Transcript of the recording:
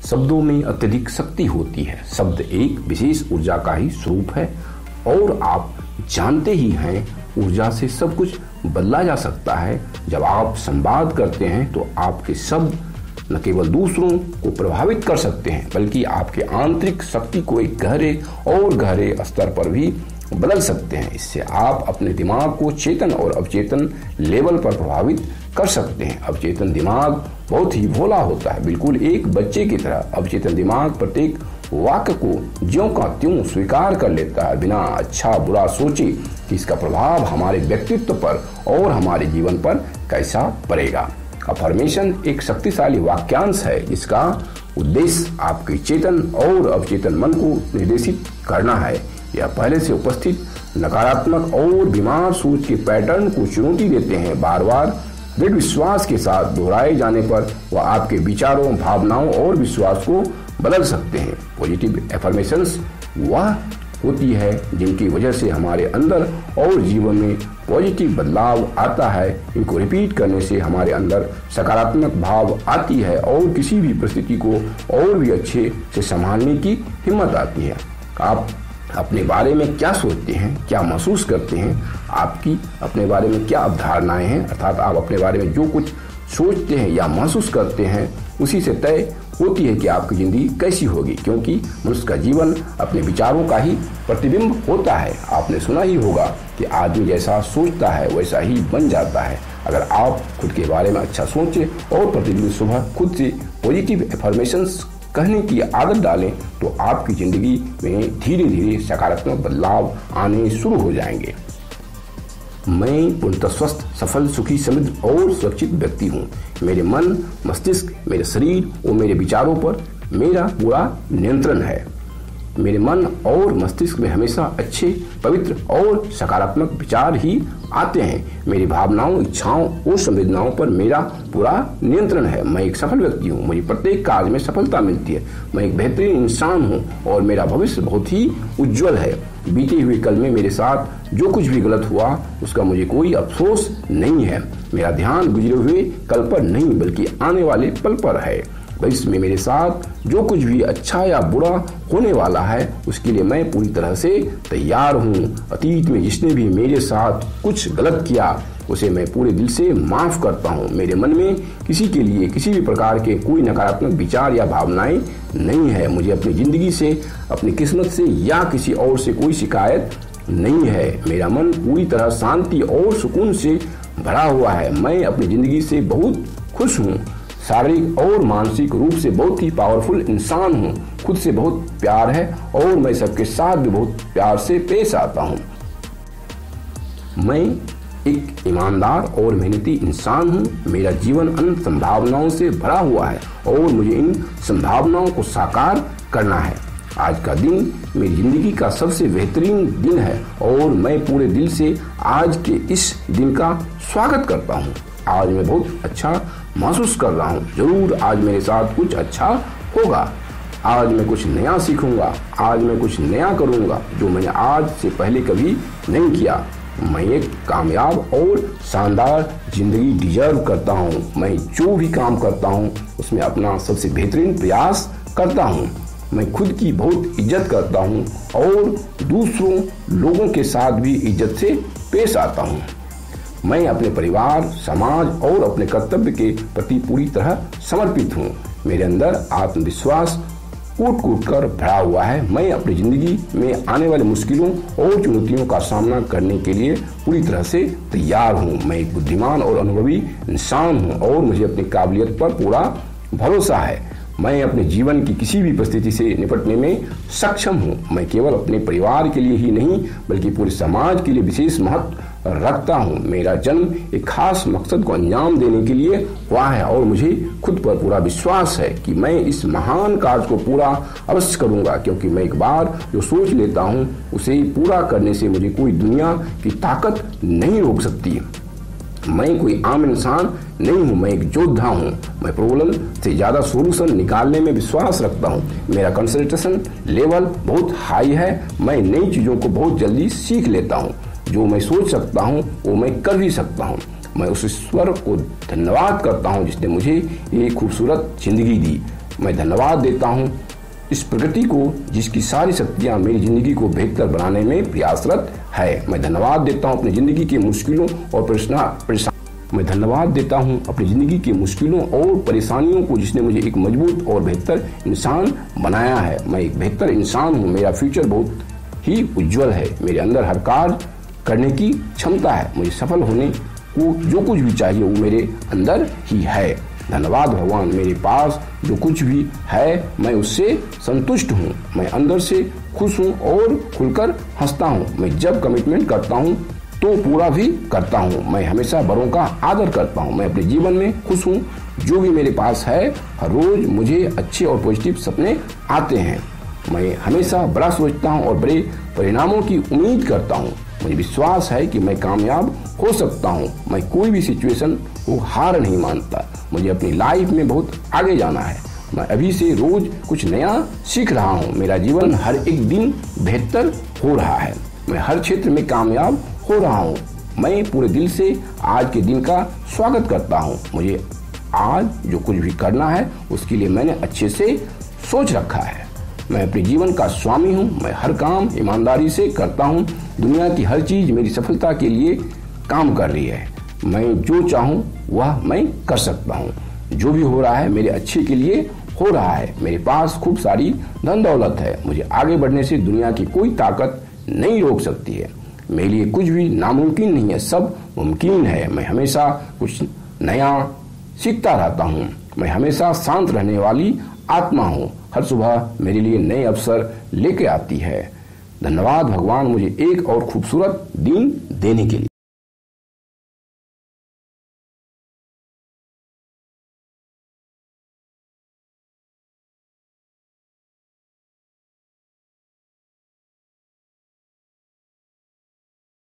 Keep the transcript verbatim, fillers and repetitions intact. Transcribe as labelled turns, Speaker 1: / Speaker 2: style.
Speaker 1: शब्दों में अत्यधिक शक्ति होती है। शब्द एक विशेष ऊर्जा का ही स्वरूप है और आप जानते ही हैं ऊर्जा से सब कुछ बदला जा सकता है। जब आप संवाद करते हैं तो आपके शब्द न केवल दूसरों को प्रभावित कर सकते हैं बल्कि आपके आंतरिक शक्ति को एक गहरे और गहरे स्तर पर भी बदल सकते हैं। इससे आप अपने दिमाग को चेतन और अवचेतन लेवल पर प्रभावित कर सकते हैं। अवचेतन दिमाग बहुत ही भोला होता है, बिल्कुल एक बच्चे की तरह। अवचेतन दिमाग प्रत्येक वाक्य को ज्यों का त्यों स्वीकार कर लेता है, बिना अच्छा बुरा सोचे कि इसका प्रभाव हमारे व्यक्तित्व पर और हमारे जीवन पर कैसा पड़ेगा। अफर्मेशन एक शक्तिशाली वाक्यांश है जिसका उद्देश्य आपके चेतन और अवचेतन मन को निर्देशित करना है। यह पहले से उपस्थित नकारात्मक और बीमार सोच के पैटर्न को चुनौती देते हैं। बार बार दृढ़ विश्वास के साथ दोहराए जाने पर वह आपके विचारों, भावनाओं और विश्वास को बदल सकते हैं। पॉजिटिव एफर्मेशंस वह होती है जिनकी वजह से हमारे अंदर और जीवन में पॉजिटिव बदलाव आता है। इनको रिपीट करने से हमारे अंदर सकारात्मक भाव आती है और किसी भी परिस्थिति को और भी अच्छे से संभालने की हिम्मत आती है। आप अपने बारे में क्या सोचते हैं, क्या महसूस करते हैं, आपकी अपने बारे में क्या अवधारणाएं हैं, अर्थात आप अपने बारे में जो कुछ सोचते हैं या महसूस करते हैं उसी से तय होती है कि आपकी जिंदगी कैसी होगी, क्योंकि मनुष्य का जीवन अपने विचारों का ही प्रतिबिंब होता है। आपने सुना ही होगा कि आदमी जैसा सोचता है वैसा ही बन जाता है। अगर आप खुद के बारे में अच्छा सोचें और प्रतिदिन सुबह खुद से पॉजिटिव एफर्मेशंस कहने की आदत डालें तो आपकी जिंदगी में धीरे धीरे सकारात्मक बदलाव आने शुरू हो जाएंगे। मैं पूर्णतः स्वस्थ, सफल, सुखी, समृद्ध और सुरक्षित व्यक्ति हूँ। मेरे मन, मस्तिष्क, मेरे शरीर और मेरे विचारों पर मेरा पूरा नियंत्रण है। मेरे मन और मस्तिष्क में हमेशा अच्छे, पवित्र और सकारात्मक विचार ही आते हैं। मेरी भावनाओं, इच्छाओं और संवेदनाओं पर मेरा पूरा नियंत्रण है। मैं एक सफल व्यक्ति हूँ, मुझे प्रत्येक कार्य में सफलता मिलती है। मैं एक बेहतरीन इंसान हूँ और मेरा भविष्य बहुत ही उज्जवल है। बीते हुए कल में मेरे साथ जो कुछ भी गलत हुआ उसका मुझे कोई अफसोस नहीं है। मेरा ध्यान गुजरे हुए कल पर नहीं बल्कि आने वाले पल पर है। भविष्य में मेरे साथ जो कुछ भी अच्छा या बुरा होने वाला है उसके लिए मैं पूरी तरह से तैयार हूँ। अतीत में जिसने भी मेरे साथ कुछ गलत किया उसे मैं पूरे दिल से माफ करता हूँ। मेरे मन में किसी के लिए किसी भी प्रकार के कोई नकारात्मक विचार या भावनाएं नहीं है। मुझे अपनी जिंदगी से, अपनी किस्मत से या किसी और से कोई शिकायत नहीं है। मेरा मन पूरी तरह शांति और सुकून से भरा हुआ है। मैं अपनी जिंदगी से बहुत खुश हूँ। शारीरिक और मानसिक रूप से बहुत ही पावरफुल इंसान हूँ। खुद से बहुत प्यार है और मैं सबके साथ भी बहुत प्यार से पेश आता हूँ। मैं एक ईमानदार और मेहनती इंसान हूँ। मेरा जीवन अनंत संभावनाओं से भरा हुआ है और मुझे इन संभावनाओं को साकार करना है। आज का दिन मेरी जिंदगी का सबसे बेहतरीन दिन है और मैं पूरे दिल से आज के इस दिन का स्वागत करता हूँ। आज मैं बहुत अच्छा महसूस कर रहा हूँ। जरूर आज मेरे साथ कुछ अच्छा होगा। आज मैं कुछ नया सीखूंगा। आज मैं कुछ नया करूंगा जो मैंने आज से पहले कभी नहीं किया। मैं एक कामयाब और शानदार जिंदगी डिजर्व करता हूँ। मैं जो भी काम करता हूँ उसमें अपना सबसे बेहतरीन प्रयास करता हूँ। मैं खुद की बहुत इज्जत करता हूँ और दूसरों लोगों के साथ भी इज्जत से पेश आता हूँ। मैं अपने परिवार, समाज और अपने कर्तव्य के प्रति पूरी तरह समर्पित हूँ। मेरे अंदर आत्मविश्वास कूट कूट कर भरा हुआ है। मैं अपनी जिंदगी में आने वाली मुश्किलों और चुनौतियों का सामना करने के लिए पूरी तरह से तैयार हूँ। मैं एक बुद्धिमान और अनुभवी इंसान हूँ और मुझे अपनी काबिलियत पर पूरा भरोसा है। मैं अपने जीवन की किसी भी परिस्थिति से निपटने में सक्षम हूँ। मैं केवल अपने परिवार के लिए ही नहीं बल्कि पूरे समाज के लिए विशेष महत्व रखता हूँ। मेरा जन्म एक खास मकसद को अंजाम देने के लिए हुआ है और मुझे खुद पर पूरा विश्वास है कि मैं इस महान कार्य को पूरा अवश्य करूँगा, क्योंकि मैं एक बार जो सोच लेता हूँ उसे पूरा करने से मुझे कोई दुनिया की ताकत नहीं रोक सकती। मैं कोई आम इंसान नहीं हूँ, मैं एक योद्धा हूँ। मैं प्रॉब्लम से ज़्यादा सोल्यूशन निकालने में विश्वास रखता हूँ। मेरा कंसंट्रेशन लेवल बहुत हाई है। मैं नई चीज़ों को बहुत जल्दी सीख लेता हूँ। जो मैं सोच सकता हूँ वो मैं कर भी सकता हूँ। मैं उस ईश्वर को धन्यवाद करता हूँ जिसने मुझे एक खूबसूरत जिंदगी दी। मैं धन्यवाद देता हूँ इस प्रकृति को जिसकी सारी शक्तियाँ मेरी जिंदगी को बेहतर बनाने में प्रयासरत है। मैं धन्यवाद देता हूँ अपनी जिंदगी की मुश्किलों और परेशान मैं धन्यवाद देता हूँ अपनी ज़िंदगी की मुश्किलों और परेशानियों को जिसने मुझे एक मजबूत और बेहतर इंसान बनाया है। मैं एक बेहतर इंसान हूँ। मेरा फ्यूचर बहुत ही उज्जवल है। मेरे अंदर हर कार्य करने की क्षमता है। मुझे सफल होने को जो कुछ भी चाहिए वो मेरे अंदर ही है। धन्यवाद भगवान, मेरे पास जो कुछ भी है मैं उससे संतुष्ट हूँ। मैं अंदर से खुश हूँ और खुलकर हंसता हूँ। मैं जब कमिटमेंट करता हूँ तो पूरा भी करता हूँ। मैं हमेशा बड़ों का आदर करता हूँ। मैं अपने जीवन में खुश हूँ। जो भी मेरे पास है हर रोज मुझे अच्छे और पॉजिटिव सपने आते हैं। मैं हमेशा बड़ा सोचता हूँ और बड़े परिणामों की उम्मीद करता हूँ। मुझे विश्वास है कि मैं कामयाब हो सकता हूँ। मैं कोई भी सिचुएशन को हार नहीं मानता। मुझे अपनी लाइफ में बहुत आगे जाना है। मैं अभी से रोज कुछ नया सीख रहा हूँ। मेरा जीवन हर एक दिन बेहतर हो रहा है। मैं हर क्षेत्र में कामयाब हो रहा हूँ। मैं पूरे दिल से आज के दिन का स्वागत करता हूँ। मुझे आज जो कुछ भी करना है उसके लिए मैंने अच्छे से सोच रखा है। मैं अपने जीवन का स्वामी हूँ। मैं हर काम ईमानदारी से करता हूँ। दुनिया की हर चीज मेरी सफलता के लिए काम कर रही है। मैं जो चाहूँ वह मैं कर सकता हूँ। जो भी हो रहा है मेरे अच्छे के लिए हो रहा है। मेरे पास खूब सारी धन दौलत है। मुझे आगे बढ़ने से दुनिया की कोई ताकत नहीं रोक सकती है। मेरे लिए कुछ भी नामुमकिन नहीं है, सब मुमकिन है। मैं हमेशा कुछ नया सीखता रहता हूँ। मैं हमेशा शांत रहने वाली आत्मा हूँ। हर सुबह मेरे लिए नए अवसर लेके आती है। धन्यवाद भगवान मुझे एक और खूबसूरत दिन देने के लिए।